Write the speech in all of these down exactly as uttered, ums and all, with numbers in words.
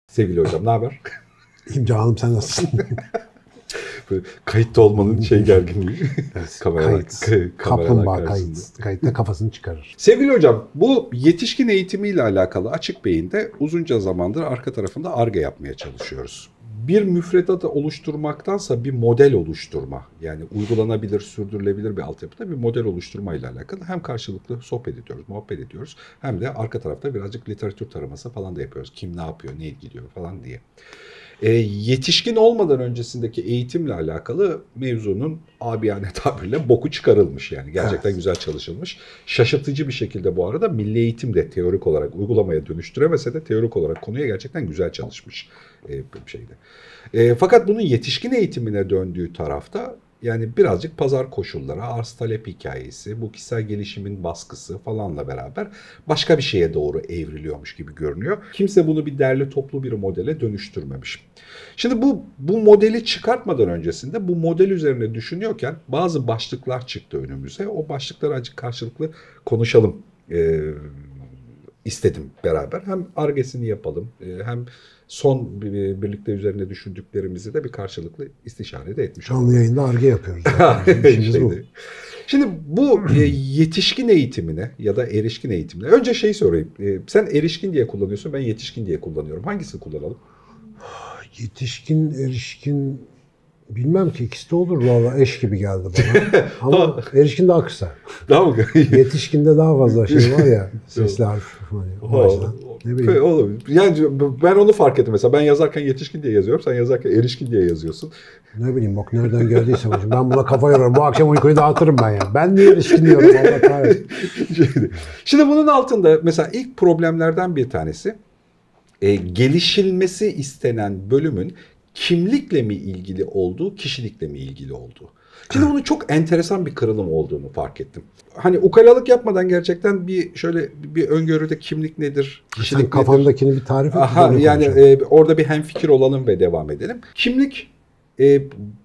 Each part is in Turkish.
Sevgili hocam, ne haber? İyiyim canım, sen nasılsın? Böyle kayıtta olmanın şey gerginliği. Evet, kameralar, kayıt, kameralar kaplumbağa karşısında. kayıt. Kayıtta kafasını çıkarır. Sevgili hocam, bu yetişkin eğitimiyle alakalı Açık Beyin'de uzunca zamandır arka tarafında Ar-Ge yapmaya çalışıyoruz. Bir müfredatı oluşturmaktansa bir model oluşturma, yani uygulanabilir, sürdürülebilir bir altyapıda bir model oluşturma ile alakalı hem karşılıklı sohbet ediyoruz, muhabbet ediyoruz, hem de arka tarafta birazcık literatür taraması falan da yapıyoruz. Kim ne yapıyor, ne gidiyor falan diye. E, yetişkin olmadan öncesindeki eğitimle alakalı mevzunun abiyane tabirle boku çıkarılmış, yani gerçekten evet. Güzel çalışılmış. Şaşırtıcı bir şekilde bu arada milli eğitim de teorik olarak uygulamaya dönüştüremese de teorik olarak konuya gerçekten güzel çalışmış e, bir şeyde. E, fakat bunun yetişkin eğitimine döndüğü tarafta yani birazcık pazar koşulları, arz talep hikayesi, bu kişisel gelişimin baskısı falanla beraber başka bir şeye doğru evriliyormuş gibi görünüyor. Kimse bunu bir derli toplu bir modele dönüştürmemiş. Şimdi bu bu modeli çıkartmadan öncesinde bu model üzerine düşünüyorken bazı başlıklar çıktı önümüze. O başlıkları azıcık karşılıklı konuşalım e, istedim beraber. Hem Ar-Ge'sini yapalım, e, hem son birlikte üzerine düşündüklerimizi de bir karşılıklı istişare de etmiş olalım. Canlı yayında Ar-Ge yapıyoruz. bu. Şimdi bu e, yetişkin eğitimine ya da erişkin eğitimine, önce şey sorayım. E, sen erişkin diye kullanıyorsun, ben yetişkin diye kullanıyorum. Hangisini kullanalım? Yetişkin, erişkin bilmem ki, ikisi de olur valla, eş gibi geldi bana. Ama erişkin daha kısa. Daha mı? Yetişkinde daha fazla şey var ya, sesli harf. Hani, o ne bileyim. Olabilir. Yani ben onu fark ettim mesela. Ben yazarken yetişkin diye yazıyorum. Sen yazarken erişkin diye yazıyorsun. Ne bileyim bak nereden geldiyse hocam. Ben buna kafa yoruyorum. Bu akşam uykuyu dağıtırım ben ya. Ben niye erişkin diyorum? Allah kahretsin. Şimdi, şimdi bunun altında mesela ilk problemlerden bir tanesi e, gelişilmesi istenen bölümün kimlikle mi ilgili olduğu, kişilikle mi ilgili olduğu. Şimdi bunun çok enteresan bir kırılım olduğunu fark ettim. Hani ukalalık yapmadan gerçekten bir şöyle bir öngörüde kimlik nedir, kişilik Sen kafandakini nedir? bir tarif et. Aha, yani e, orada bir hemfikir olalım ve devam edelim. Kimlik e,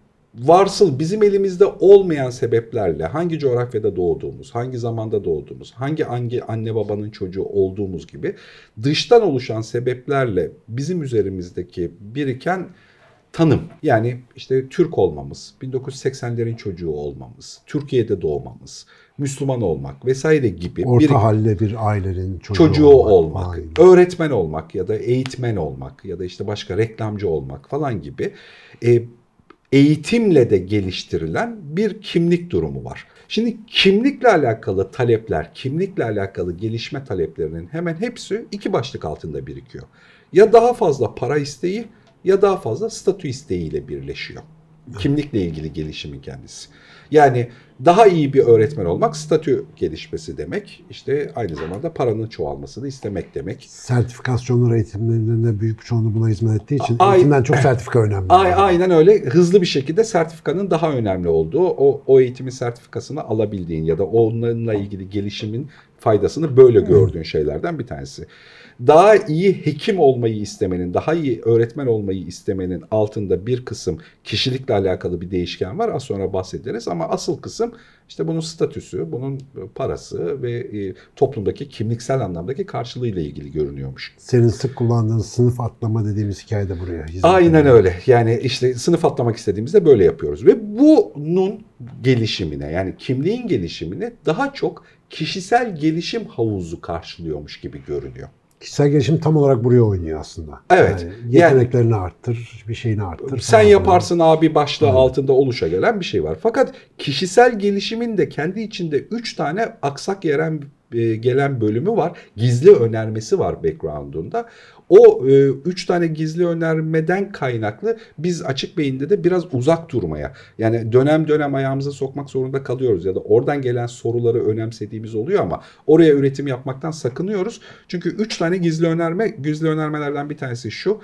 varsıl bizim elimizde olmayan sebeplerle hangi coğrafyada doğduğumuz, hangi zamanda doğduğumuz, hangi hangi anne babanın çocuğu olduğumuz gibi dıştan oluşan sebeplerle bizim üzerimizdeki biriken tanım, yani işte Türk olmamız, bin dokuz yüz seksenlerin çocuğu olmamız, Türkiye'de doğmamız, Müslüman olmak vesaire gibi orta bir halli bir ailenin çocuğu, çocuğu olmak, olmak öğretmen olmak ya da eğitmen olmak ya da işte başka reklamcı olmak falan gibi e, eğitimle de geliştirilen bir kimlik durumu var. Şimdi kimlikle alakalı talepler, kimlikle alakalı gelişme taleplerinin hemen hepsi iki başlık altında birikiyor. Ya daha fazla para isteği ya daha fazla statü isteğiyle birleşiyor. Kimlikle ilgili gelişimin kendisi. Yani daha iyi bir öğretmen olmak statü gelişmesi demek. İşte aynı zamanda paranın çoğalmasını istemek demek. Sertifikasyonlar eğitimlerinde büyük bir çoğunluğu buna hizmet ettiği için A- eğitimden çok sertifika önemli. A- aynen öyle. Hızlı bir şekilde sertifikanın daha önemli olduğu, o, o eğitimin sertifikasını alabildiğin ya da onunla ilgili gelişimin faydasını böyle gördüğün şeylerden bir tanesi. Daha iyi hekim olmayı istemenin, daha iyi öğretmen olmayı istemenin altında bir kısım kişilikle alakalı bir değişken var. Az sonra bahsederiz ama asıl kısım işte bunun statüsü, bunun parası ve e, toplumdaki kimliksel anlamdaki karşılığıyla ilgili görünüyormuş. Senin sık kullandığın sınıf atlama dediğimiz hikaye de buraya hizmet Aynen ediyor. öyle. Yani işte sınıf atlamak istediğimizde böyle yapıyoruz. Ve bunun gelişimine, yani kimliğin gelişimine daha çok kişisel gelişim havuzu karşılıyormuş gibi görünüyor. Kişisel gelişim tam olarak buraya oynuyor aslında. Evet. Yani yeteneklerini yani, arttır, bir şeyini arttır. Sen yaparsın böyle. Abi başlığı evet. Altında oluşa gelen bir şey var. Fakat kişisel gelişimin de kendi içinde üç tane aksak yeren e, gelen bölümü var. Gizli önermesi var background'unda. O e, üç tane gizli önermeden kaynaklı biz Açık Beyin'de de biraz uzak durmaya, yani dönem dönem ayağımıza sokmak zorunda kalıyoruz ya da oradan gelen soruları önemsediğimiz oluyor ama oraya üretim yapmaktan sakınıyoruz. Çünkü üç tane gizli önerme, gizli önermelerden bir tanesi şu: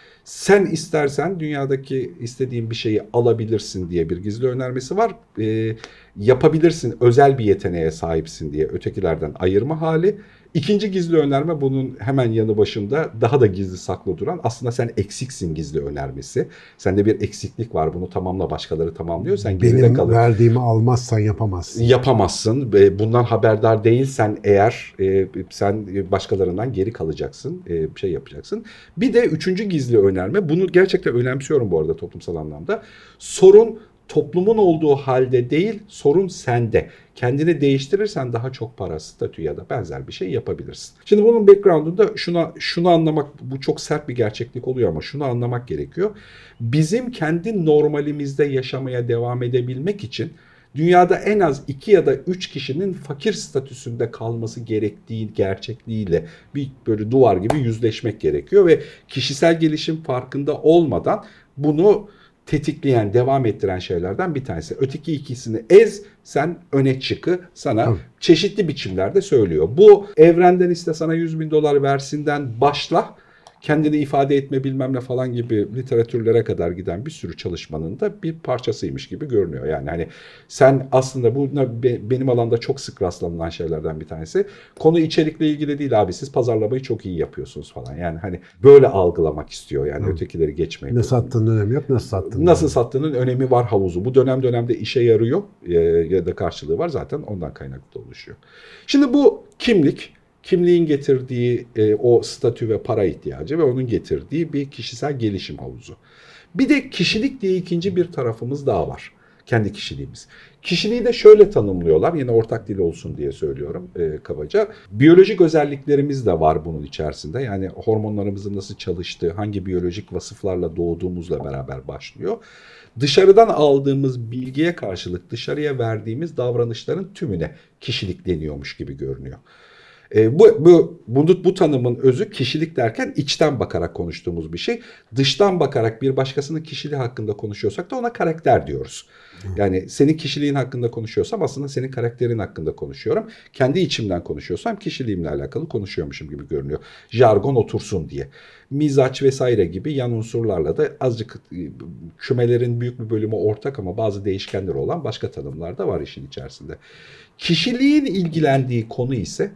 sen istersen dünyadaki istediğin bir şeyi alabilirsin diye bir gizli önermesi var. E, yapabilirsin, özel bir yeteneğe sahipsin diye ötekilerden ayırma hali. İkinci gizli önerme bunun hemen yanı başında daha da gizli saklı duran, aslında sen eksiksin gizli önermesi. Sende bir eksiklik var, bunu tamamla, başkaları tamamlıyor. Sen geride Benim kalır. verdiğimi almazsan yapamazsın. Yapamazsın. Bundan haberdar değilsen eğer sen başkalarından geri kalacaksın, bir şey yapacaksın. Bir de üçüncü gizli önerme, bunu gerçekten önemsiyorum bu arada toplumsal anlamda. Sorun toplumun olduğu halde değil, sorun sende. Kendini değiştirirsen daha çok para, statü ya da benzer bir şey yapabilirsin. Şimdi bunun background'unda şuna, şunu anlamak, bu çok sert bir gerçeklik oluyor ama şunu anlamak gerekiyor. Bizim kendi normalimizde yaşamaya devam edebilmek için dünyada en az iki ya da üç kişinin fakir statüsünde kalması gerektiği gerçekliğiyle bir böyle duvar gibi yüzleşmek gerekiyor ve kişisel gelişim farkında olmadan bunu tetikleyen, devam ettiren şeylerden bir tanesi. Öteki ikisini ez, sen öne çıkı sana Hı. çeşitli biçimlerde söylüyor. Bu evrenden iste sana yüz bin dolar versinden başla, kendini ifade etme bilmem ne falan gibi literatürlere kadar giden bir sürü çalışmanın da bir parçasıymış gibi görünüyor. Yani hani sen aslında bu benim alanda çok sık rastlanılan şeylerden bir tanesi. Konu içerikle ilgili değil abi, siz pazarlamayı çok iyi yapıyorsunuz falan. Yani hani böyle algılamak istiyor yani. Hı. Ötekileri geçmeyin. Ne sattığının önemi yok, nasıl sattığının. Nasıl sattığının önemi var havuzu. Bu dönem dönemde işe yarıyor ya da karşılığı var, zaten ondan kaynaklı oluşuyor. Şimdi bu kimlik, kimliğin getirdiği e, o statü ve para ihtiyacı ve onun getirdiği bir kişisel gelişim havuzu. Bir de kişilik diye ikinci bir tarafımız daha var. Kendi kişiliğimiz. Kişiliği de şöyle tanımlıyorlar. Yine ortak dil olsun diye söylüyorum e, kabaca. Biyolojik özelliklerimiz de var bunun içerisinde. Yani hormonlarımızın nasıl çalıştığı, hangi biyolojik vasıflarla doğduğumuzla beraber başlıyor. Dışarıdan aldığımız bilgiye karşılık dışarıya verdiğimiz davranışların tümüne kişilik deniyormuş gibi görünüyor. E, bu, bu, bu, bu tanımın özü kişilik derken içten bakarak konuştuğumuz bir şey. Dıştan bakarak bir başkasının kişiliği hakkında konuşuyorsak da ona karakter diyoruz. Yani senin kişiliğin hakkında konuşuyorsam aslında senin karakterin hakkında konuşuyorum. Kendi içimden konuşuyorsam kişiliğimle alakalı konuşuyormuşum gibi görünüyor. Jargon otursun diye. Mizaç vesaire gibi yan unsurlarla da azıcık kümelerin büyük bir bölümü ortak ama bazı değişkenleri olan başka tanımlar da var işin içerisinde. Kişiliğin ilgilendiği konu ise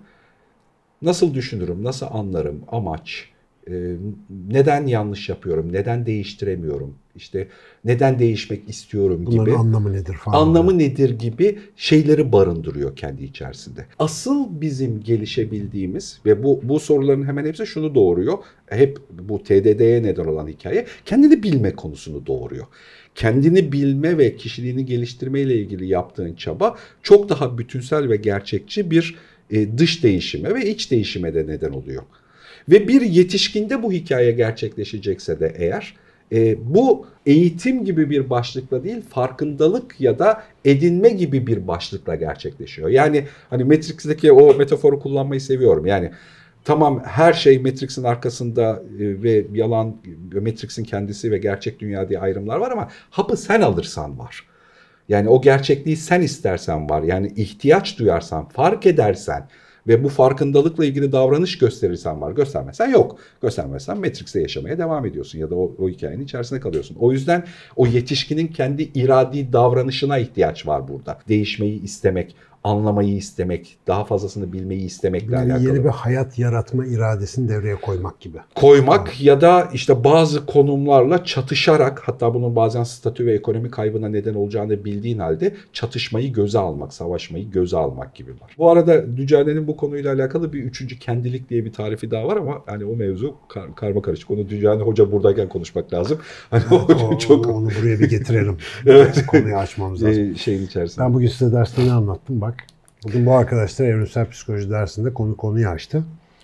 nasıl düşünürüm, nasıl anlarım, amaç, e, neden yanlış yapıyorum, neden değiştiremiyorum, işte neden değişmek istiyorum gibi. Bunların anlamı nedir falan. Anlamı nedir gibi şeyleri barındırıyor kendi içerisinde. Asıl bizim gelişebildiğimiz ve bu bu soruların hemen hepsi şunu doğuruyor. Hep bu T D D'ye neden olan hikaye kendini bilme konusunu doğuruyor. Kendini bilme ve kişiliğini geliştirme ile ilgili yaptığın çaba çok daha bütünsel ve gerçekçi bir dış değişime ve iç değişime de neden oluyor. Ve bir yetişkinde bu hikaye gerçekleşecekse de eğer e, bu eğitim gibi bir başlıkla değil, farkındalık ya da edinme gibi bir başlıkla gerçekleşiyor. Yani hani Matrix'teki o metaforu kullanmayı seviyorum. Yani tamam, her şey Matrix'in arkasında e, ve yalan, Matrix'in kendisi ve gerçek dünya diye ayrımlar var ama hapı sen alırsan var. Yani o gerçekliği sen istersen var. Yani ihtiyaç duyarsan, fark edersen ve bu farkındalıkla ilgili davranış gösterirsen var. Göstermezsen yok. Göstermezsen Matrix'te yaşamaya devam ediyorsun ya da o, o hikayenin içerisinde kalıyorsun. O yüzden o yetişkinin kendi iradi davranışına ihtiyaç var burada. Değişmeyi istemek, anlamayı istemek, daha fazlasını bilmeyi istemekle yani alakalı. Yeni bir hayat yaratma iradesini devreye koymak gibi. Koymak evet. Ya da işte bazı konumlarla çatışarak, hatta bunun bazen statü ve ekonomi kaybına neden olacağını bildiğin halde çatışmayı göze almak, savaşmayı göze almak gibi var. Bu arada Dücane'nin bu konuyla alakalı bir üçüncü kendilik diye bir tarifi daha var ama hani o mevzu kar, karma karışık. Onu Dücane Hoca buradayken konuşmak lazım. Hani evet, o, çok onu buraya bir getirelim. Evet. Konuyu açmamız lazım. Ee, şeyin içerisinde. Ben bugün size derste ne anlattım bak. Bugün bu arkadaşlar evrensel psikoloji dersinde konu konuyu açtı.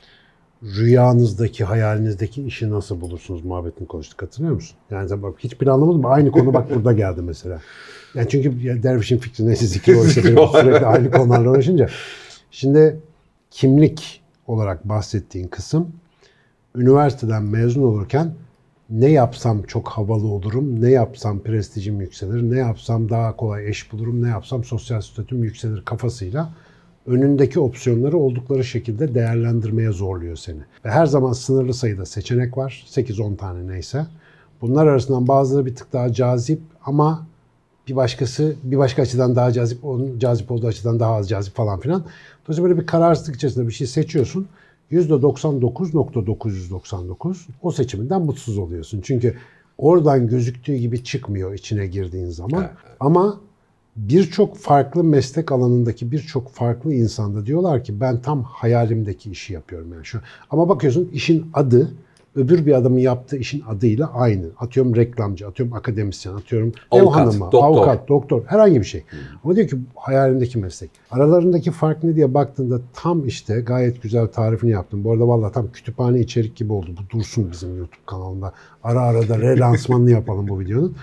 Rüyanızdaki, hayalinizdeki işi nasıl bulursunuz muhabbetini konuştuk, hatırlıyor musun? Yani bak hiç planlamadım, aynı konu bak burada geldi mesela. Yani çünkü dervişin fikri neyse zikri oysa sürekli aynı konularla uğraşınca. Şimdi kimlik olarak bahsettiğin kısım, üniversiteden mezun olurken ne yapsam çok havalı olurum, ne yapsam prestijim yükselir, ne yapsam daha kolay eş bulurum, ne yapsam sosyal statüm yükselir kafasıyla önündeki opsiyonları oldukları şekilde değerlendirmeye zorluyor seni. Ve her zaman sınırlı sayıda seçenek var, sekiz on tane neyse. Bunlar arasından bazıları bir tık daha cazip ama Bir başkası bir başka açıdan daha cazip, onun cazip olduğu açıdan daha az cazip falan filan. Dolayısıyla böyle bir kararsızlık içerisinde bir şey seçiyorsun. yüzde doksan dokuz nokta dokuz yüz doksan dokuz o seçiminden mutsuz oluyorsun. Çünkü oradan gözüktüğü gibi çıkmıyor içine girdiğin zaman. Evet. Ama birçok farklı meslek alanındaki birçok farklı insanda diyorlar ki ben tam hayalimdeki işi yapıyorum yani şu. Ama bakıyorsun işin adı öbür bir adamın yaptığı işin adıyla aynı. Atıyorum reklamcı, atıyorum akademisyen, atıyorum avukat, ev hanımı, doktor. avukat, doktor, herhangi bir şey. Hmm. Ama diyor ki hayalimdeki meslek. Aralarındaki fark ne diye baktığında tam işte gayet güzel tarifini yaptım. Bu arada vallahi tam kütüphane içerik gibi oldu. Bu dursun bizim YouTube kanalında. Ara ara da relansmanını yapalım bu videonun.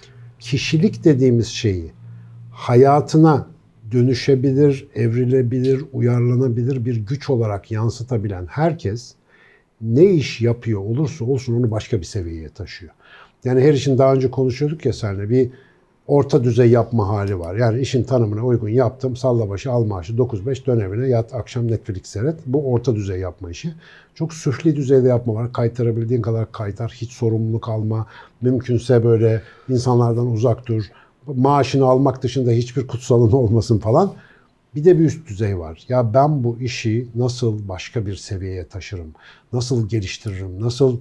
Kişilik dediğimiz şeyi hayatına dönüşebilir, evrilebilir, uyarlanabilir bir güç olarak yansıtabilen herkes ne iş yapıyor olursa olsun onu başka bir seviyeye taşıyor. Yani her işin daha önce konuşuyorduk ya seninle bir orta düzey yapma hali var. Yani işin tanımına uygun yaptım, salla başı al maaşı dokuz beş dön evine yat akşam Netflix seyret. Bu orta düzey yapma işi. Çok süfli düzeyde yapma var. Kaytarabildiğin kadar kaytar, hiç sorumluluk alma. Mümkünse böyle insanlardan uzak dur. Maaşını almak dışında hiçbir kutsalın olmasın falan. Bir de bir üst düzey var. Ya ben bu işi nasıl başka bir seviyeye taşırım? Nasıl geliştiririm? Nasıl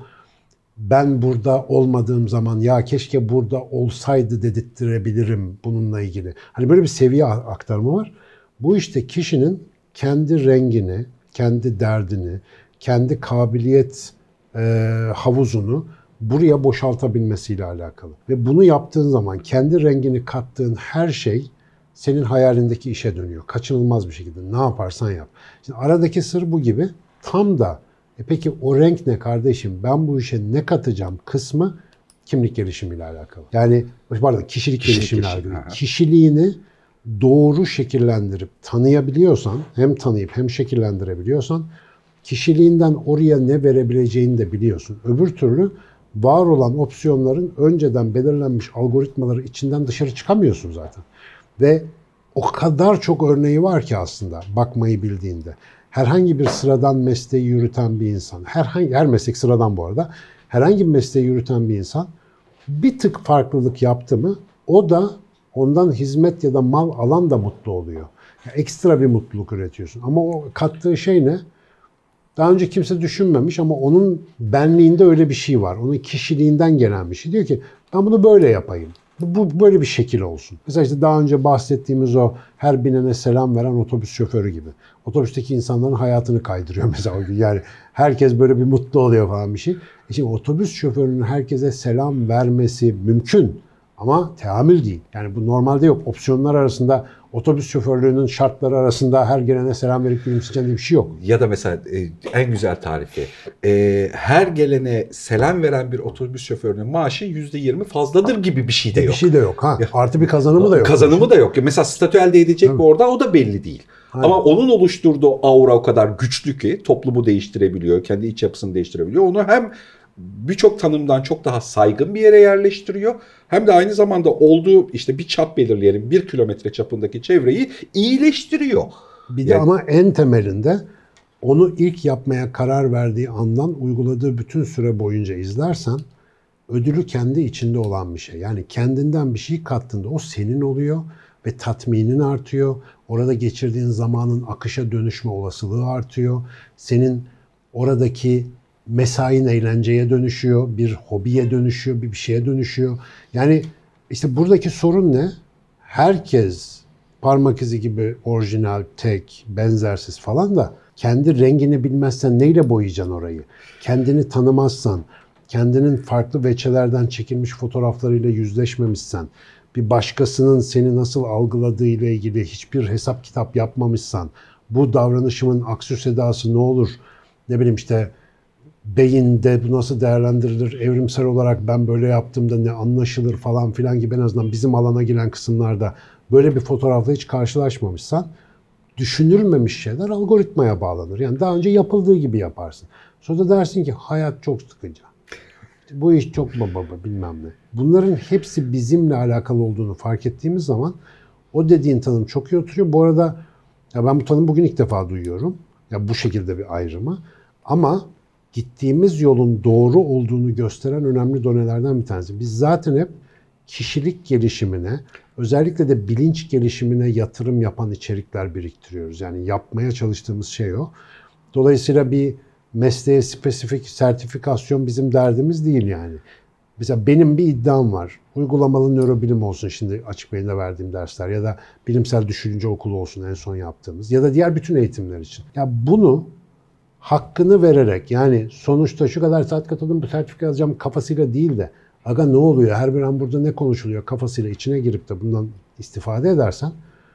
ben burada olmadığım zaman ya keşke burada olsaydı dedirttirebilirim bununla ilgili. Hani böyle bir seviye aktarımı var. Bu işte kişinin kendi rengini, kendi derdini, kendi kabiliyet e, havuzunu buraya boşaltabilmesiyle alakalı. Ve bunu yaptığın zaman kendi rengini kattığın her şey senin hayalindeki işe dönüyor. Kaçınılmaz bir şekilde. Ne yaparsan yap. Şimdi aradaki sır bu gibi. Tam da e peki o renk ne kardeşim? Ben bu işe ne katacağım kısmı kimlik gelişimiyle alakalı. Yani pardon kişilik, kişilik gelişimiyle alakalı. Gelişim, kişiliğini doğru şekillendirip tanıyabiliyorsan, hem tanıyıp hem şekillendirebiliyorsan kişiliğinden oraya ne verebileceğini de biliyorsun. Öbür türlü var olan opsiyonların önceden belirlenmiş algoritmaları içinden dışarı çıkamıyorsun zaten. Ve o kadar çok örneği var ki aslında bakmayı bildiğinde. Herhangi bir sıradan mesleği yürüten bir insan, herhangi her meslek sıradan bu arada, herhangi bir mesleği yürüten bir insan bir tık farklılık yaptı mı o da ondan hizmet ya da mal alan da mutlu oluyor. Yani ekstra bir mutluluk üretiyorsun. Ama o kattığı şey ne? Daha önce kimse düşünmemiş ama onun benliğinde öyle bir şey var. Onun kişiliğinden gelen bir şey. Diyor ki ben bunu böyle yapayım. Bu böyle bir şekil olsun. Mesela işte daha önce bahsettiğimiz o her binene selam veren otobüs şoförü gibi. Otobüsteki insanların hayatını kaydırıyor mesela o gün. Yani herkes böyle bir mutlu oluyor falan bir şey. E şimdi otobüs şoförünün herkese selam vermesi mümkün ama teamül değil. Yani bu normalde yok. Opsiyonlar arasında otobüs şoförlüğünün şartları arasında her gelene selam verip gülümseyeceğin diye bir şey yok. Ya da mesela e, en güzel tarifi. E, her gelene selam veren bir otobüs şoförünün maaşı yüzde yirmi fazladır gibi bir şey de yok. Bir şey de yok. Ha. Artı bir kazanımı da yok. Kazanımı da yok. Mesela statü elde edecek mi orada o da belli değil. Aynen. Ama onun oluşturduğu aura o kadar güçlü ki toplumu değiştirebiliyor. Kendi iç yapısını değiştirebiliyor. Onu hem birçok tanımdan çok daha saygın bir yere yerleştiriyor. Hem de aynı zamanda olduğu işte bir çap belirleyelim. Bir kilometre çapındaki çevreyi iyileştiriyor. Bir de yani, ama en temelinde onu ilk yapmaya karar verdiği andan uyguladığı bütün süre boyunca izlersen ödülü kendi içinde olan bir şey. Yani kendinden bir şey kattığında o senin oluyor ve tatminin artıyor. Orada geçirdiğin zamanın akışa dönüşme olasılığı artıyor. Senin oradaki mesain eğlenceye dönüşüyor, bir hobiye dönüşüyor, bir bir şeye dönüşüyor. Yani işte buradaki sorun ne? Herkes parmak izi gibi orijinal, tek, benzersiz falan da kendi rengini bilmezsen neyle boyayacaksın orayı? Kendini tanımazsan, kendinin farklı veçelerden çekilmiş fotoğraflarıyla yüzleşmemişsen, bir başkasının seni nasıl algıladığı ile ilgili hiçbir hesap kitap yapmamışsan, bu davranışımın aksü sedası ne olur? Ne bileyim işte beyinde bu nasıl değerlendirilir, evrimsel olarak ben böyle yaptığımda ne anlaşılır falan filan gibi en azından bizim alana giren kısımlarda böyle bir fotoğrafla hiç karşılaşmamışsan düşünülmemiş şeyler algoritmaya bağlanır. Yani daha önce yapıldığı gibi yaparsın. Sonra da dersin ki hayat çok sıkıcı. Bu iş çok baba bilmem ne. Bunların hepsi bizimle alakalı olduğunu fark ettiğimiz zaman o dediğin tanım çok iyi oturuyor. Bu arada ya ben bu tanımı bugün ilk defa duyuyorum. Ya bu şekilde bir ayrımı. Ama gittiğimiz yolun doğru olduğunu gösteren önemli donelerden bir tanesi. Biz zaten hep kişilik gelişimine, özellikle de bilinç gelişimine yatırım yapan içerikler biriktiriyoruz. Yani yapmaya çalıştığımız şey o. Dolayısıyla bir mesleğe spesifik sertifikasyon bizim derdimiz değil yani. Mesela benim bir iddiam var. Uygulamalı nörobilim olsun şimdi Açık Beyin'de verdiğim dersler ya da bilimsel düşünce okulu olsun en son yaptığımız ya da diğer bütün eğitimler için. Ya bunu hakkını vererek yani sonuçta şu kadar saat katıldım bu sertifika alacağım kafasıyla değil de aga ne oluyor her bir an burada ne konuşuluyor kafasıyla içine girip de bundan istifade edersen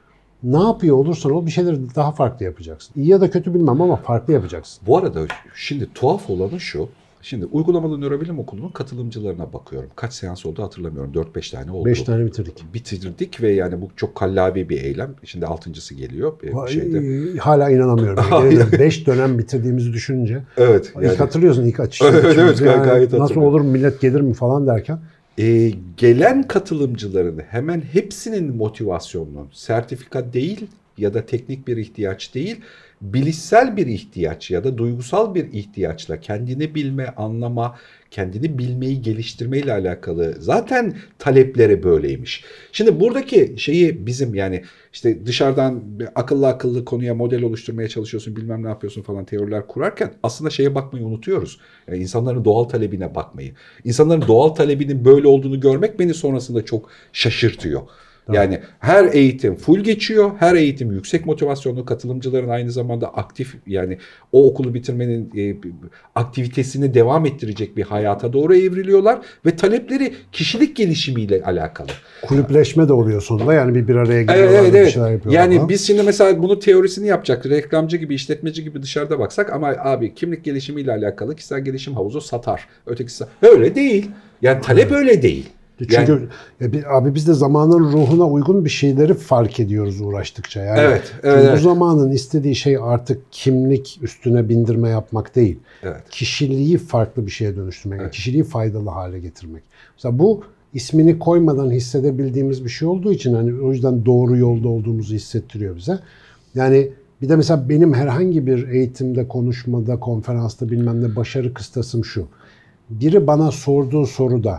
ne yapıyor olursan ol bir şeyleri daha farklı yapacaksın. İyi ya da kötü bilmem ama farklı yapacaksın. Bu arada şimdi tuhaf olanı şu. Şimdi uygulamalı nörobilim okulunun katılımcılarına bakıyorum. Kaç seans oldu hatırlamıyorum. dört beş tane oldu. beş tane bitirdik. Bitirdik ve yani bu çok kallavi bir eylem. Şimdi altıncısı geliyor. Bir şeyde. Hala inanamıyorum. beş dönem bitirdiğimizi düşününce. Evet. Yani, ilk hatırlıyorsun ilk açışta. Evet, evet yani gayet nasıl olur millet gelir mi falan derken. Ee, gelen katılımcıların hemen hepsinin motivasyonunun sertifika değil ya da teknik bir ihtiyaç değil, bilişsel bir ihtiyaç ya da duygusal bir ihtiyaçla kendini bilme, anlama, kendini bilmeyi geliştirmeyle alakalı zaten talepleri böyleymiş. Şimdi buradaki şeyi bizim yani işte dışarıdan akıllı akıllı konuya model oluşturmaya çalışıyorsun, bilmem ne yapıyorsun falan teoriler kurarken aslında şeye bakmayı unutuyoruz. Yani insanların doğal talebine bakmayı. İnsanların doğal talebinin böyle olduğunu görmek beni sonrasında çok şaşırtıyor. Yani her eğitim full geçiyor, her eğitim yüksek motivasyonlu, katılımcıların aynı zamanda aktif yani o okulu bitirmenin e, aktivitesini devam ettirecek bir hayata doğru evriliyorlar ve talepleri kişilik gelişimiyle alakalı. Kulüpleşme de oluyor sonunda yani bir bir araya geliyorlar evet, evet, bir evet. şeyler yapıyorlar. Yani falan. biz şimdi mesela bunu teorisini yapacak reklamcı gibi, işletmeci gibi dışarıda baksak ama abi kimlik gelişimiyle alakalı kişisel gelişim havuzu satar. Ötekisi öyle değil. Yani talep evet. öyle değil. Çünkü yani, ya, abi biz de zamanın ruhuna uygun bir şeyleri fark ediyoruz uğraştıkça. Yani evet, evet, bu evet. zamanın istediği şey artık kimlik üstüne bindirme yapmak değil. Evet. Kişiliği farklı bir şeye dönüştürmek, evet. kişiliği faydalı hale getirmek. Mesela bu ismini koymadan hissedebildiğimiz bir şey olduğu için hani o yüzden doğru yolda olduğumuzu hissettiriyor bize. Yani bir de mesela benim herhangi bir eğitimde, konuşmada, konferansta bilmem ne başarı kıstasım şu. Biri bana sorduğu soruda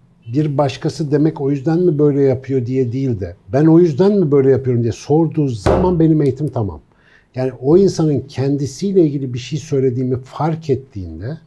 bir başkası demek o yüzden mi böyle yapıyor diye değil de ben o yüzden mi böyle yapıyorum diye sorduğu zaman benim eğitim tamam. Yani o insanın kendisiyle ilgili bir şey söylediğimi fark ettiğinde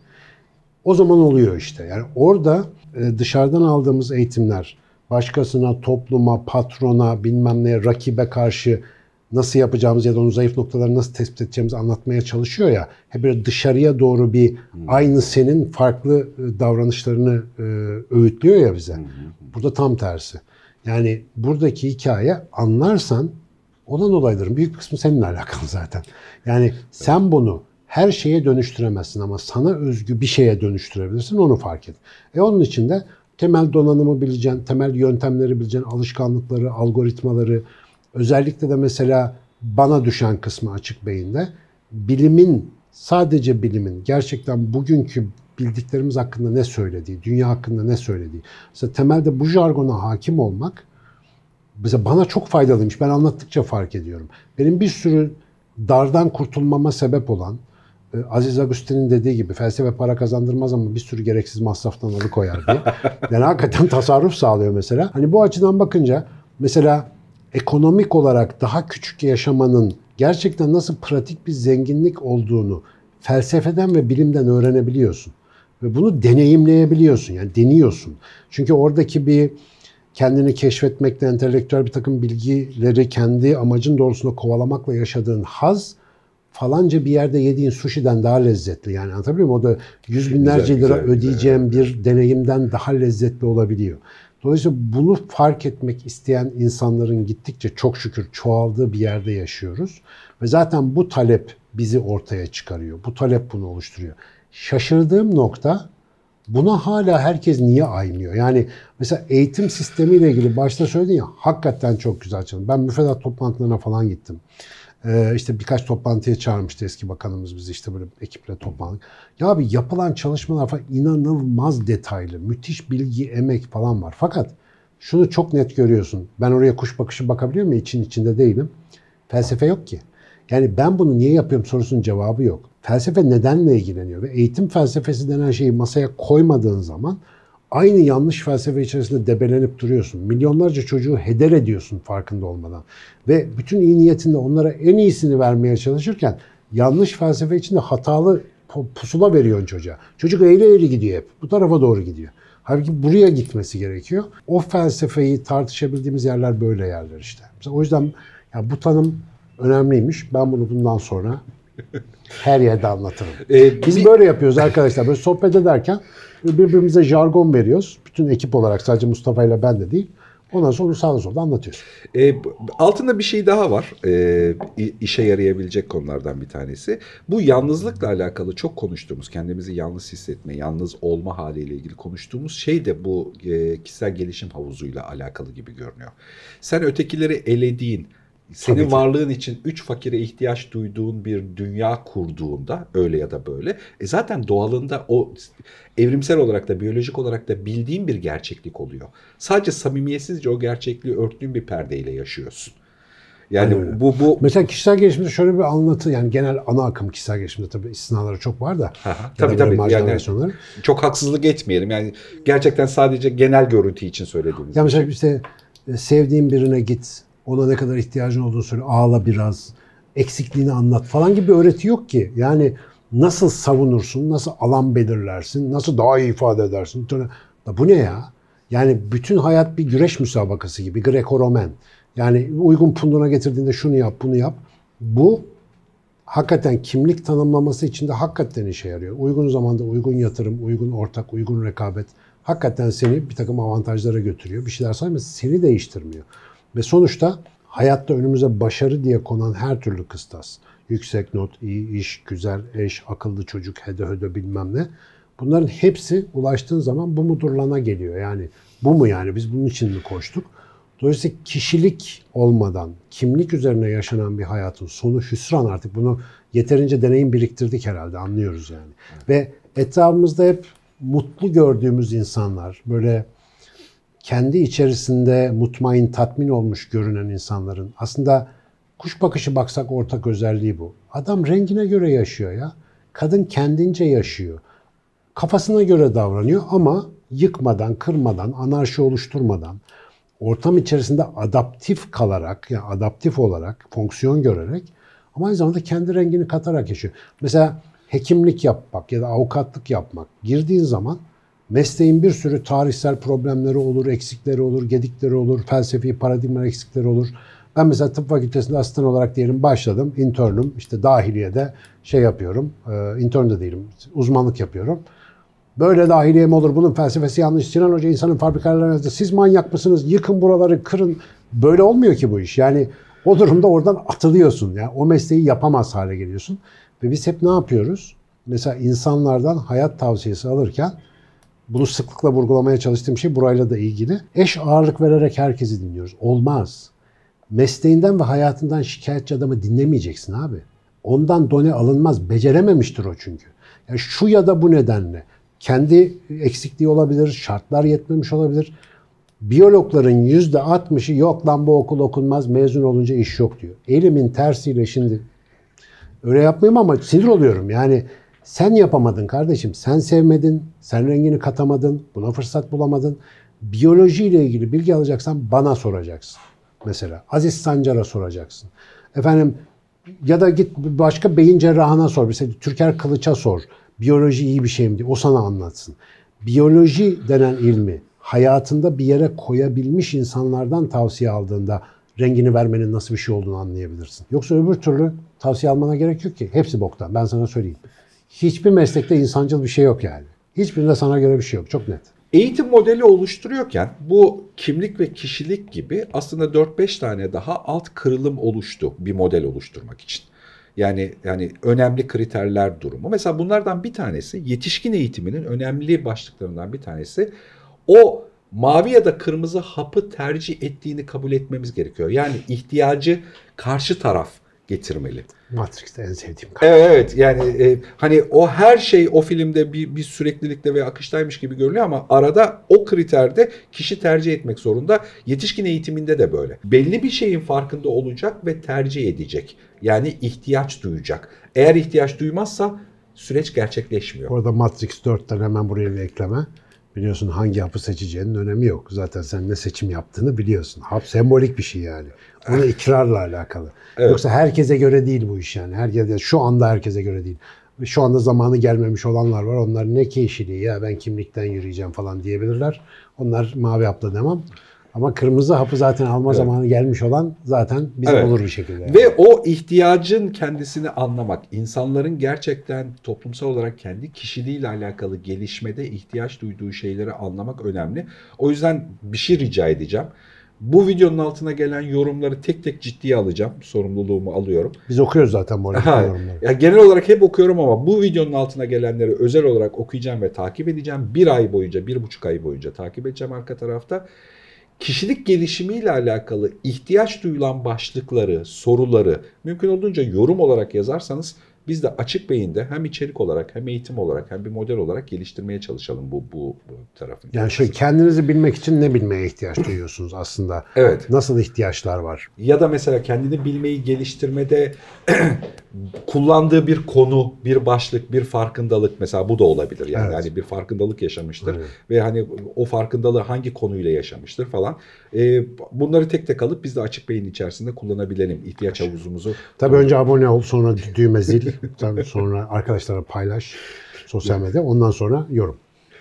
o zaman oluyor işte. Yani orada dışarıdan aldığımız eğitimler başkasına, topluma, patrona, bilmem neye, rakibe karşı nasıl yapacağımız ya da onun zayıf noktalarını nasıl tespit edeceğimizi anlatmaya çalışıyor ya. Hep böyle dışarıya doğru bir hmm. aynı senin farklı davranışlarını e, öğütlüyor ya bize. Hmm. Burada tam tersi. Yani buradaki hikaye anlarsan olan olayların büyük kısmı seninle alakalı zaten. Yani sen bunu her şeye dönüştüremezsin ama sana özgü bir şeye dönüştürebilirsin, onu fark et. E onun için de temel donanımı bileceksin, temel yöntemleri bileceksin, alışkanlıkları, algoritmaları, özellikle de mesela bana düşen kısmı Açık Beyin'de bilimin, sadece bilimin gerçekten bugünkü bildiklerimiz hakkında ne söylediği, dünya hakkında ne söylediği. Mesela temelde bu jargona hakim olmak mesela bana çok faydalıymış. Ben anlattıkça fark ediyorum. Benim bir sürü dardan kurtulmama sebep olan, Aziz Agustin'in dediği gibi felsefe para kazandırmaz ama bir sürü gereksiz masraftan alıkoyar diye. Yani hakikaten tasarruf sağlıyor mesela. Hani bu açıdan bakınca mesela ekonomik olarak daha küçük yaşamanın gerçekten nasıl pratik bir zenginlik olduğunu felsefeden ve bilimden öğrenebiliyorsun. Ve bunu deneyimleyebiliyorsun. Yani deniyorsun. Çünkü oradaki bir kendini keşfetmekle, entelektüel bir takım bilgileri kendi amacın doğrultusunda kovalamakla yaşadığın haz falanca bir yerde yediğin sushi'den daha lezzetli. Yani anlatabiliyor muyum? O da yüz binlerce güzel, lira güzel, ödeyeceğim güzel. bir deneyimden daha lezzetli olabiliyor. Dolayısıyla bunu fark etmek isteyen insanların gittikçe çok şükür çoğaldığı bir yerde yaşıyoruz. Ve zaten bu talep bizi ortaya çıkarıyor. Bu talep bunu oluşturuyor. Şaşırdığım nokta buna hala herkes niye aymıyor? Yani mesela eğitim sistemiyle ilgili başta söyledin ya hakikaten çok güzel çalışıyor. Ben müfredat toplantılarına falan gittim. Ee, işte birkaç toplantıya çağırmıştı eski bakanımız bizi işte böyle ekiple toplandık. Ya abi yapılan çalışmalar falan inanılmaz detaylı, müthiş bilgi, emek falan var. Fakat şunu çok net görüyorsun. Ben oraya kuş bakışı bakabiliyor muyum? İçin içinde değilim. Felsefe yok ki. Yani ben bunu niye yapıyorum sorusunun cevabı yok. Felsefe nedenle ilgileniyor ve eğitim felsefesi denen şeyi masaya koymadığın zaman aynı yanlış felsefe içerisinde debelenip duruyorsun. Milyonlarca çocuğu heder ediyorsun farkında olmadan. Ve bütün iyi niyetinle onlara en iyisini vermeye çalışırken yanlış felsefe içinde hatalı pusula veriyorsun çocuğa. Çocuk eğri eğri gidiyor hep. Bu tarafa doğru gidiyor. Halbuki buraya gitmesi gerekiyor. O felsefeyi tartışabildiğimiz yerler böyle yerler işte. Mesela o yüzden ya bu tanım önemliymiş. Ben bunu bundan sonra her yerde anlatırım. Ee, Biz bir... böyle yapıyoruz arkadaşlar. Böyle sohbet ederken birbirimize jargon veriyoruz. Bütün ekip olarak, sadece Mustafa ile ben de değil. Ondan sonra onu sağda solda anlatıyoruz. E, altında bir şey daha var. E, işe yarayabilecek konulardan bir tanesi. Bu yalnızlıkla alakalı çok konuştuğumuz, kendimizi yalnız hissetme, yalnız olma haliyle ilgili konuştuğumuz şey de bu e, kişisel gelişim havuzuyla alakalı gibi görünüyor. Sen ötekileri elediğin, senin varlığın için üç fakire ihtiyaç duyduğun bir dünya kurduğunda, öyle ya da böyle, e zaten doğalında o evrimsel olarak da biyolojik olarak da bildiğin bir gerçeklik oluyor. Sadece samimiyetsizce o gerçekliği örttüğün bir perdeyle yaşıyorsun. Yani Aynen. bu bu mesela kişisel gelişimde şöyle bir anlatı, yani genel ana akım kişisel gelişimde tabii istisnaları çok var da. Aha, tabii tabii. Yani çok haksızlık etmeyelim. Yani gerçekten sadece genel görüntü için söylediğimiz. Ya mesela işte sevdiğin birine git. Ona ne kadar ihtiyacın olduğunu söyle, ağla biraz, eksikliğini anlat falan gibi bir öğreti yok ki. Yani nasıl savunursun, nasıl alan belirlersin, nasıl daha iyi ifade edersin. Bu ne ya? Yani bütün hayat bir güreş müsabakası gibi, Greco-Romen. Yani uygun punduna getirdiğinde şunu yap, bunu yap. Bu hakikaten kimlik tanımlaması için de hakikaten işe yarıyor. Uygun zamanda uygun yatırım, uygun ortak, uygun rekabet hakikaten seni bir takım avantajlara götürüyor. Bir şeyler sayma, seni değiştirmiyor. Ve sonuçta hayatta önümüze başarı diye konan her türlü kıstas, yüksek not, iyi iş, güzel eş, akıllı çocuk, hede höde bilmem ne, bunların hepsi ulaştığın zaman bu mudurlana geliyor. Yani bu mu yani, biz bunun için mi koştuk? Dolayısıyla kişilik olmadan, kimlik üzerine yaşanan bir hayatın sonu hüsran, artık bunu yeterince deneyim biriktirdik herhalde, anlıyoruz yani. Ve etrafımızda hep mutlu gördüğümüz insanlar, böyle kendi içerisinde mutmain, tatmin olmuş görünen insanların aslında kuş bakışı baksak ortak özelliği bu. Adam rengine göre yaşıyor ya. Kadın kendince yaşıyor. Kafasına göre davranıyor ama yıkmadan, kırmadan, anarşi oluşturmadan, ortam içerisinde adaptif kalarak, yani adaptif olarak, fonksiyon görerek ama aynı zamanda kendi rengini katarak yaşıyor. Mesela hekimlik yapmak ya da avukatlık yapmak, girdiğin zaman mesleğin bir sürü tarihsel problemleri olur, eksikleri olur, gedikleri olur, felsefi paradigma eksikleri olur. Ben mesela tıp fakültesinde asistan olarak diyelim başladım, internüm, işte dahiliyede şey yapıyorum, e, intern de değilim, uzmanlık yapıyorum. Böyle dahiliye mi olur, bunun felsefesi yanlış, Sinan Hoca insanın fabrikalarına, siz manyak mısınız, yıkın buraları, kırın. Böyle olmuyor ki bu iş. Yani o durumda oradan atılıyorsun, yani o mesleği yapamaz hale geliyorsun. Ve biz hep ne yapıyoruz? Mesela insanlardan hayat tavsiyesi alırken, bunu sıklıkla vurgulamaya çalıştığım şey burayla da ilgili. Eş ağırlık vererek herkesi dinliyoruz. Olmaz. Mesleğinden ve hayatından şikayetçi adamı dinlemeyeceksin abi. Ondan done alınmaz. Becerememiştir o çünkü. Yani şu ya da bu nedenle. Kendi eksikliği olabilir, şartlar yetmemiş olabilir. Biyologların yüzde altmışı yok lan bu okul okunmaz, mezun olunca iş yok diyor. Elimin tersiyle şimdi öyle yapmayayım ama sinir oluyorum. Yani sen yapamadın kardeşim, sen sevmedin, sen rengini katamadın, buna fırsat bulamadın. Biyolojiyle ilgili bilgi alacaksan bana soracaksın. Mesela Aziz Sancar'a soracaksın. Efendim ya da git başka beyin cerrahına sor. Mesela Türker Kılıç'a sor. Biyoloji iyi bir şey mi diye, o sana anlatsın. Biyoloji denen ilmi hayatında bir yere koyabilmiş insanlardan tavsiye aldığında rengini vermenin nasıl bir şey olduğunu anlayabilirsin. Yoksa öbür türlü tavsiye almana gerek yok ki. Hepsi boktan, ben sana söyleyeyim. Hiçbir meslekte insancıl bir şey yok yani. Hiçbirinde sana göre bir şey yok. Çok net. Eğitim modeli oluşturuyorken bu kimlik ve kişilik gibi aslında dört beş tane daha alt kırılım oluştu bir model oluşturmak için. Yani yani önemli kriterler durumu. Mesela bunlardan bir tanesi, yetişkin eğitiminin önemli başlıklarından bir tanesi, o mavi ya da kırmızı hapı tercih ettiğini kabul etmemiz gerekiyor. Yani ihtiyacı karşı taraf getirmeli. Matrix'te en sevdiğim karakter. Evet, evet yani e, hani o her şey o filmde bir, bir süreklilikte ve akıştaymış gibi görünüyor ama arada o kriterde kişi tercih etmek zorunda. Yetişkin eğitiminde de böyle. Belli bir şeyin farkında olacak ve tercih edecek. Yani ihtiyaç duyacak. Eğer ihtiyaç duymazsa süreç gerçekleşmiyor. Orada Matrix dörtten hemen buraya bir ekleme. Biliyorsun hangi hapı seçeceğinin önemi yok. Zaten sen ne seçim yaptığını biliyorsun. Hap sembolik bir şey yani. Onu ikrarla alakalı. Evet. Yoksa herkese göre değil bu iş yani. Herkese, şu anda herkese göre değil. Şu anda zamanı gelmemiş olanlar var. Onlar ne keyfiliği ya ben kimlikten yürüyeceğim falan diyebilirler. Onlar mavi hapla demem. Ama kırmızı hapı zaten alma evet. zamanı gelmiş olan zaten bize evet. olur bir şekilde. Yani. Ve o ihtiyacın kendisini anlamak, insanların gerçekten toplumsal olarak kendi kişiliğiyle alakalı gelişmede ihtiyaç duyduğu şeyleri anlamak önemli. O yüzden bir şey rica edeceğim. Bu videonun altına gelen yorumları tek tek ciddiye alacağım. Sorumluluğumu alıyorum. Biz okuyoruz zaten bu arada yorumları. Ya genel olarak hep okuyorum ama bu videonun altına gelenleri özel olarak okuyacağım ve takip edeceğim. Bir ay boyunca, bir buçuk ay boyunca takip edeceğim arka tarafta. Kişilik gelişimiyle alakalı ihtiyaç duyulan başlıkları, soruları mümkün olduğunca yorum olarak yazarsanız biz de Açık Beyin'de hem içerik olarak hem eğitim olarak hem bir model olarak geliştirmeye çalışalım bu, bu, bu tarafın. Yani şöyle kendinizi bilmek için ne bilmeye ihtiyaç duyuyorsunuz aslında? Evet. Nasıl ihtiyaçlar var? Ya da mesela kendini bilmeyi geliştirmede kullandığı bir konu, bir başlık, bir farkındalık mesela bu da olabilir. Yani evet. hani bir farkındalık yaşamıştır evet. ve hani o farkındalığı hangi konuyla yaşamıştır falan. Ee, bunları tek tek alıp biz de Açık Beyin içerisinde kullanabilelim ihtiyaç havuzumuzu. Tabii önce abone ol, sonra düğme zil, tabii sonra arkadaşlara paylaş sosyal medyada, ondan sonra yorum.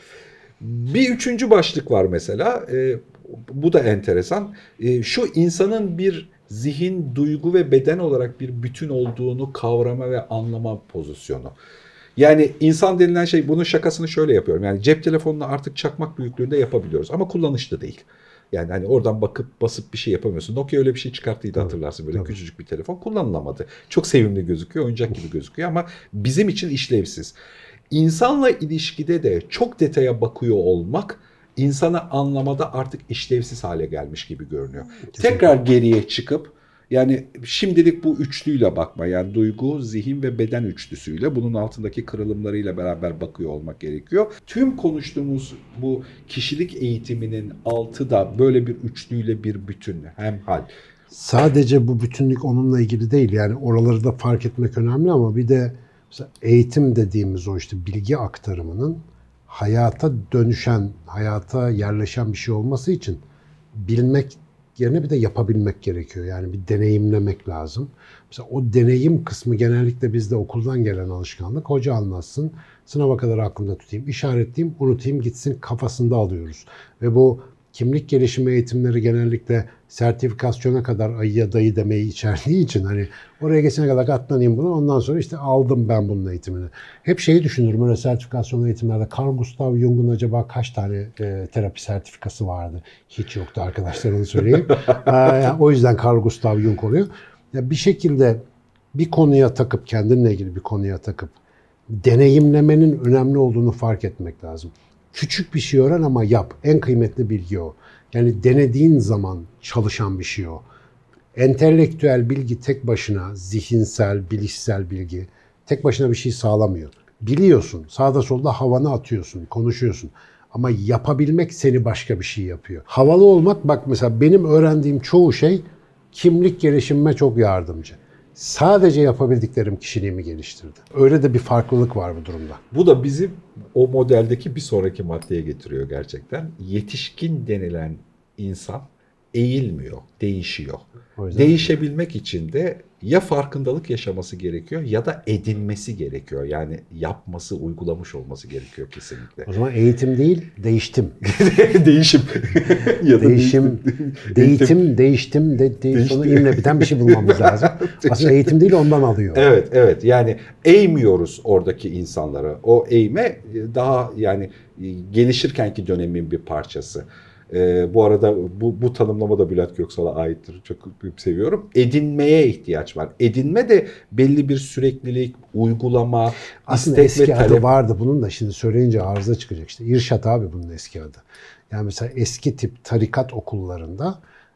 Bir üçüncü başlık var mesela. Ee, bu da enteresan. Ee, şu insanın bir zihin, duygu ve beden olarak bir bütün olduğunu kavrama ve anlama pozisyonu. Yani insan denilen şey, bunun şakasını şöyle yapıyorum. Yani cep telefonunu artık çakmak büyüklüğünde yapabiliyoruz ama kullanışlı değil. Yani hani oradan bakıp basıp bir şey yapamıyorsun. Nokia öyle bir şey çıkarttıydı tabii, hatırlarsın. Böyle tabii. küçücük bir telefon kullanılamadı. Çok sevimli gözüküyor, oyuncak gibi gözüküyor ama bizim için işlevsiz. İnsanla ilişkide de çok detaya bakıyor olmak insanı anlamada artık işlevsiz hale gelmiş gibi görünüyor. Kesinlikle. Tekrar geriye çıkıp yani şimdilik bu üçlüyle bakma, yani duygu, zihin ve beden üçlüsüyle bunun altındaki kırılımlarıyla beraber bakıyor olmak gerekiyor. Tüm konuştuğumuz bu kişilik eğitiminin altı da böyle bir üçlüyle bir bütün, hemhal. Sadece bu bütünlük onunla ilgili değil, yani oraları da fark etmek önemli ama bir de mesela eğitim dediğimiz o işte bilgi aktarımının hayata dönüşen, hayata yerleşen bir şey olması için bilmek yerine bir de yapabilmek gerekiyor. Yani bir deneyimlemek lazım. Mesela o deneyim kısmı genellikle bizde okuldan gelen alışkanlık. Hoca anlatsın, sınava kadar aklımda tutayım, işaretleyeyim, unutayım gitsin kafasında alıyoruz. Ve bu kimlik gelişimi eğitimleri genellikle sertifikasyona kadar ayıya dayı demeyi içerdiği için hani oraya geçene kadar atlanayım bunu, ondan sonra işte aldım ben bunun eğitimini. Hep şeyi düşünürüm öyle sertifikasyon eğitimlerde. Carl Gustav Jung'un acaba kaç tane e, terapi sertifikası vardı? Hiç yoktu arkadaşlar, onu söyleyeyim. e, o yüzden Carl Gustav Jung oluyor. Ya bir şekilde bir konuya takıp, kendinle ilgili bir konuya takıp deneyimlemenin önemli olduğunu fark etmek lazım. Küçük bir şey öğren ama yap. En kıymetli bilgi o. Yani denediğin zaman çalışan bir şey o. Entelektüel bilgi tek başına, zihinsel, bilişsel bilgi tek başına bir şey sağlamıyor. Biliyorsun, sağda solda havanı atıyorsun, konuşuyorsun. Ama yapabilmek seni başka bir şey yapıyor. Havalı olmak, bak mesela benim öğrendiğim çoğu şey kimlik gelişimime çok yardımcı. Sadece yapabildiklerim kişiliğimi geliştirdi. Öyle de bir farklılık var bu durumda. Bu da bizi o modeldeki bir sonraki maddeye getiriyor gerçekten. Yetişkin denilen insan eğilmiyor, değişiyor. Değişebilmek için de ya farkındalık yaşaması gerekiyor ya da edinmesi gerekiyor. Yani yapması, uygulamış olması gerekiyor kesinlikle. O zaman eğitim değil, değiştim. Değişim. ya da değişim. Değitim, değiştim, de, de, sonra imle biten bir şey bulmamız lazım. Aslında eğitim değil, ondan alıyor. Evet, evet. Yani eğmiyoruz oradaki insanları. O eğme daha yani gelişirkenki dönemin bir parçası. Ee, bu arada bu, bu tanımlama da Bülent Göksal'a aittir. Çok seviyorum. Edinmeye ihtiyaç var. Edinme de belli bir süreklilik, uygulama, aslında eski ve adı vardı bunun da, şimdi söyleyince arıza çıkacak işte. İrşat abi bunun eski adı. Yani mesela eski tip tarikat okullarında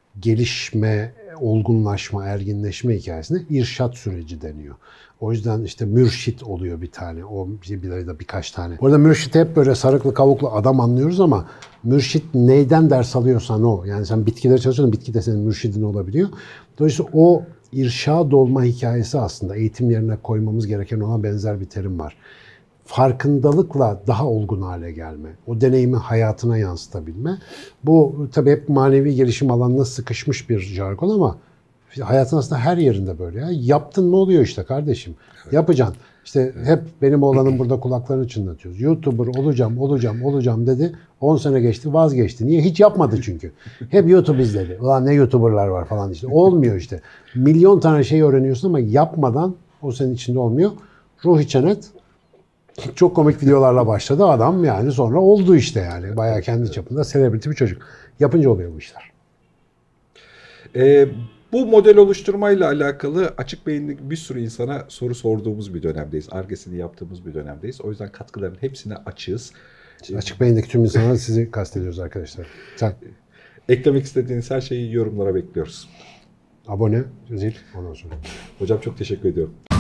gelişme, olgunlaşma, erginleşme hikayesine irşat süreci deniyor. O yüzden işte mürşit oluyor bir tane. O bir de birkaç tane. Orada mürşit hep böyle sarıklı kavuklu adam anlıyoruz ama mürşit neyden ders alıyorsan o. Yani sen bitkileri çalışıyorsun, bitki de senin mürşidin olabiliyor. Dolayısıyla o irşad olma hikayesi aslında eğitim yerine koymamız gereken ona benzer bir terim var. farkındalıkla daha olgun hale gelme, o deneyimi hayatına yansıtabilme. Bu tabii hep manevi gelişim alanına sıkışmış bir jargon ama hayatın aslında her yerinde böyle ya. Yaptın mı oluyor işte kardeşim. Evet. Yapacaksın. İşte hep benim oğlanın burada kulaklarını çınlatıyoruz. YouTuber olacağım, olacağım, olacağım dedi. on sene geçti, vazgeçti. Niye? Hiç yapmadı çünkü. Hep YouTube izledi. Ulan ne YouTuber'lar var falan işte. Olmuyor işte. Milyon tane şey öğreniyorsun ama yapmadan o senin içinde olmuyor. Ruhi Çenet çok komik videolarla başladı adam yani sonra oldu işte yani. Bayağı kendi çapında celebrity bir çocuk. Yapınca oluyor bu işler. Ee, bu model oluşturmayla alakalı açık beyinli bir sürü insana soru sorduğumuz bir dönemdeyiz. Ar-Ge'sini yaptığımız bir dönemdeyiz. O yüzden katkıların hepsine açığız. Açık beyindeki tüm insanlar sizi kastediyoruz arkadaşlar. Sen. Eklemek istediğiniz her şeyi yorumlara bekliyoruz. Abone, zil, ondan sonra. Hocam çok teşekkür ediyorum.